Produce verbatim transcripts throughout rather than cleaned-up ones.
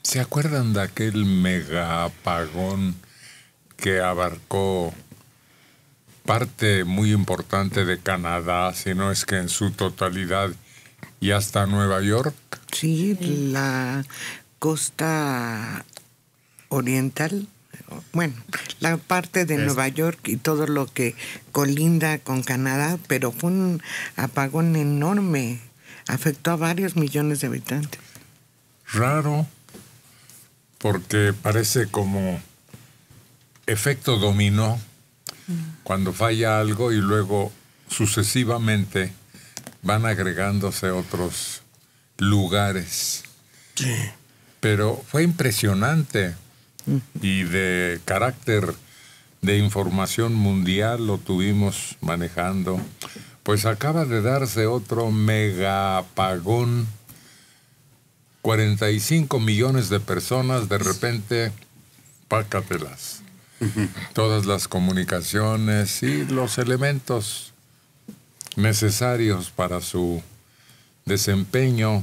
¿Se acuerdan de aquel mega apagón que abarcó parte muy importante de Canadá, si no es que en su totalidad, y hasta Nueva York? Sí, la costa oriental, bueno, la parte de es... Nueva York y todo lo que colinda con Canadá, pero fue un apagón enorme, afectó a varios millones de habitantes. Raro, porque parece como efecto dominó, mm. cuando falla algo y luego sucesivamente van agregándose otros lugares. Sí. Pero fue impresionante y de carácter de información mundial lo tuvimos manejando. Pues acaba de darse otro mega apagón. cuarenta y cinco millones de personas, de repente, pácatelas. Todas las comunicaciones y los elementos necesarios para su desempeño.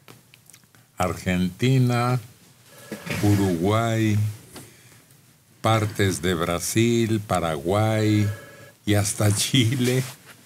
Argentina, Uruguay, partes de Brasil, Paraguay y hasta Chile.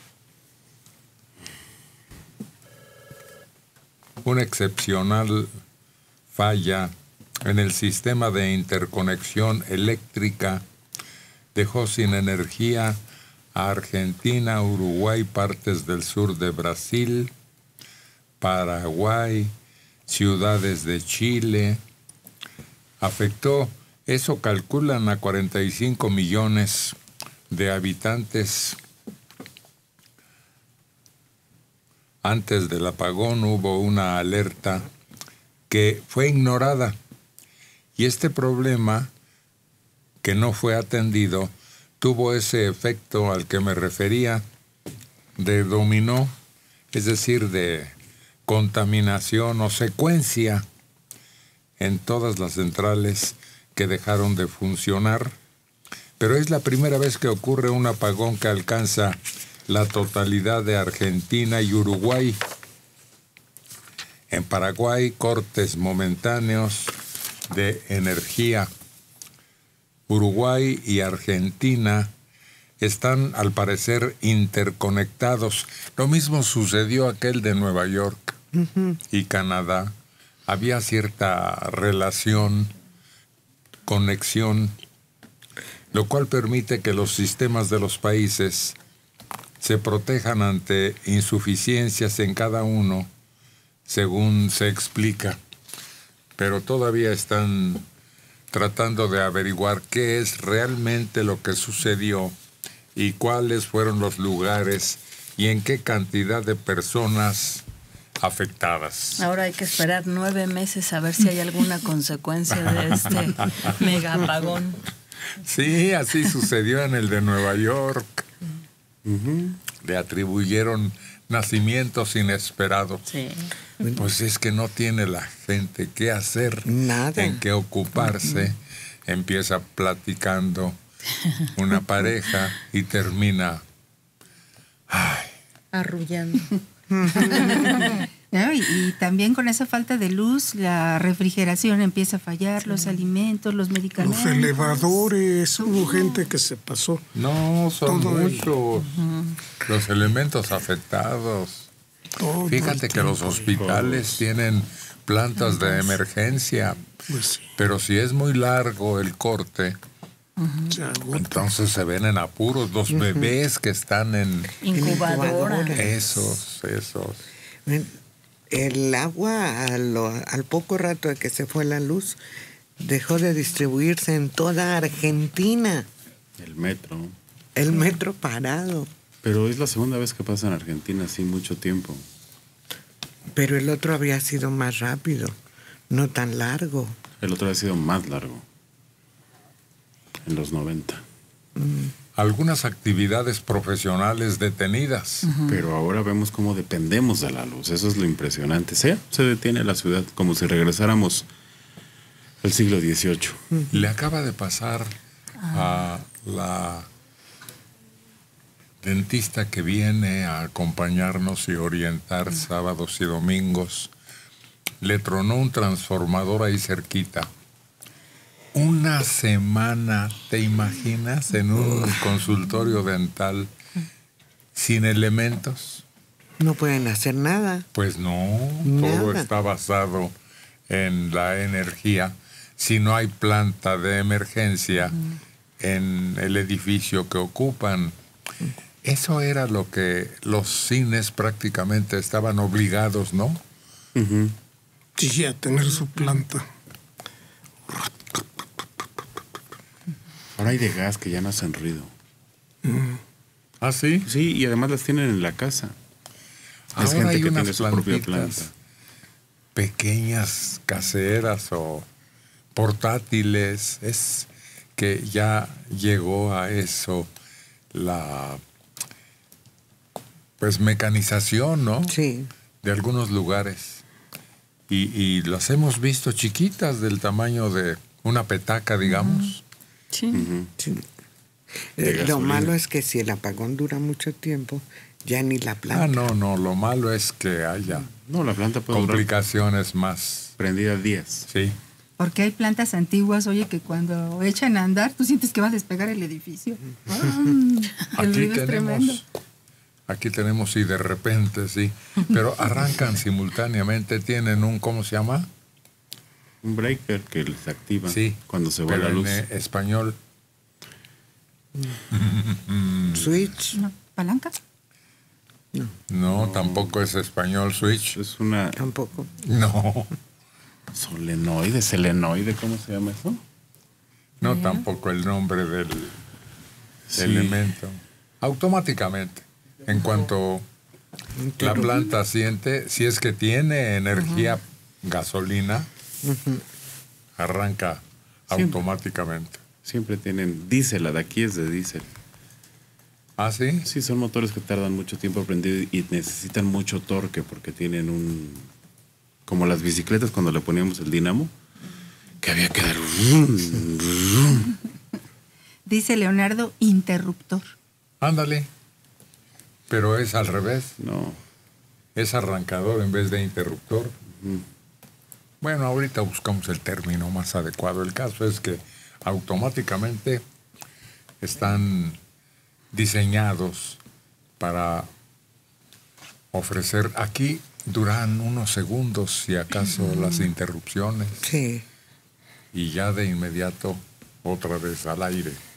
Una excepcional falla en el sistema de interconexión eléctrica dejó sin energía a Argentina, Uruguay, partes del sur de Brasil, Paraguay, ciudades de Chile. Afectó, eso calculan, a cuarenta y cinco millones de habitantes. Antes del apagón hubo una alerta que fue ignorada y este problema, que no fue atendido, tuvo ese efecto al que me refería de dominó, es decir, de contaminación o secuencia en todas las centrales que dejaron de funcionar. Pero es la primera vez que ocurre un apagón que alcanza la totalidad de Argentina y Uruguay. En Paraguay, cortes momentáneos de energía. Uruguay y Argentina están, al parecer, interconectados. Lo mismo sucedió aquel de Nueva York uh-huh. y Canadá. Había cierta relación, conexión, lo cual permite que los sistemas de los países se protejan ante insuficiencias en cada uno, según se explica. Pero todavía están tratando de averiguar qué es realmente lo que sucedió y cuáles fueron los lugares y en qué cantidad de personas afectadas. Ahora hay que esperar nueve meses a ver si hay alguna consecuencia de este mega apagón. Sí, así sucedió en el de Nueva York. Uh-huh. Le atribuyeron nacimientos inesperados. Sí. Pues es que no tiene la gente qué hacer, nada, en qué ocuparse. Uh-huh. Empieza platicando una pareja y termina ay, arrullando. No, y, y también con esa falta de luz, la refrigeración empieza a fallar, sí. los alimentos, los medicamentos. Los elevadores, hubo gente que se pasó. No, son Todo muchos uh-huh. los elementos afectados. Todo Fíjate que los hospitales todos. tienen plantas de emergencia, pues sí. pero si es muy largo el corte, uh-huh. entonces se ven en apuros los uh-huh. bebés que están en incubadoras. Esos, esos. El agua, a lo, al poco rato de que se fue la luz, dejó de distribuirse en toda Argentina. El metro. El metro parado. Pero es la segunda vez que pasa en Argentina, así mucho tiempo. Pero el otro había sido más rápido, no tan largo. El otro había sido más largo, en los noventa. Mm. Algunas actividades profesionales detenidas. Uh-huh. Pero ahora vemos cómo dependemos de la luz, eso es lo impresionante. ¿Sí? Se detiene la ciudad como si regresáramos al siglo dieciocho. Uh-huh. Le acaba de pasar a la dentista que viene a acompañarnos y orientar uh-huh. sábados y domingos. le tronó un transformador ahí cerquita. Una semana, ¿te imaginas? En un consultorio dental sin elementos. No pueden hacer nada. Pues no, Nada. todo está basado en la energía. Si no hay planta de emergencia uh-huh. en el edificio que ocupan. Eso era lo que los cines prácticamente estaban obligados, ¿no? Uh-huh. Sí, a tener su planta. Ahora hay de gas que ya no hacen ruido. Uh-huh. ¿Ah, sí? Sí, y además las tienen en la casa. Ahora es gente hay que unas tiene su propia planta. Pequeñas, caseras o portátiles. Es que ya llegó a eso la pues mecanización, ¿no? Sí. De algunos lugares. Y, y las hemos visto chiquitas del tamaño de una petaca, digamos. Sí. Uh-huh. Sí. Eh, lo malo es que si el apagón dura mucho tiempo, ya ni la planta. Ah, no, no, lo malo es que haya no, la planta puede complicaciones más. Prendida días. Sí. Porque hay plantas antiguas, oye, que cuando echan a andar, tú sientes que va a despegar el edificio. Ah, el Aquí ruido es tremendo. tenemos, aquí tenemos y de repente, sí, pero arrancan simultáneamente, tienen un, ¿cómo se llama? Un breaker que les activa Sí, cuando se va pero la luz. en español. Switch. ¿Una palanca? No. No, tampoco es español switch. Es una Tampoco. No, solenoide, selenoide, ¿cómo se llama eso? no tampoco el nombre del Sí. elemento. Automáticamente, en cuanto la planta siente, si es que tiene energía gasolina, Uh-huh. arranca Siempre. automáticamente. Siempre tienen diésel, la de aquí es de diésel. ¿Ah, sí? Sí, son motores que tardan mucho tiempo prendido y necesitan mucho torque porque tienen un... Como las bicicletas cuando le poníamos el dinamo, que había que dar... Dice Leonardo, interruptor. Ándale. Pero es al revés. No. Es arrancador en vez de interruptor. Mm. Bueno, ahorita buscamos el término más adecuado. El caso es que automáticamente están diseñados para ofrecer. Aquí duran unos segundos, si acaso, uh-huh. las interrupciones. Sí. Y ya de inmediato otra vez al aire.